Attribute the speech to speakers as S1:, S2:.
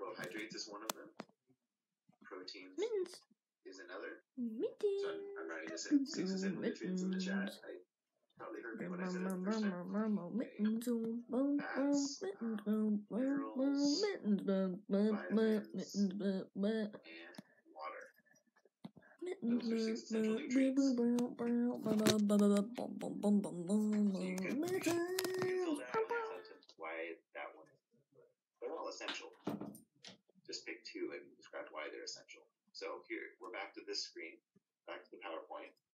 S1: Carbohydrates is one of them. Proteins
S2: Mittens.
S1: is another.
S2: Mittens.
S1: So I'm writing this in. Six is in Mittens in the chat. I probably heard me when I said it the first time.
S2: Mittens.
S1: And water. Those are 6 essential nutrients. So you could fill that out in that sentence why that one is. They're all essential. Just pick 2 and describe why they're essential. So here, we're back to this screen, back to the PowerPoint.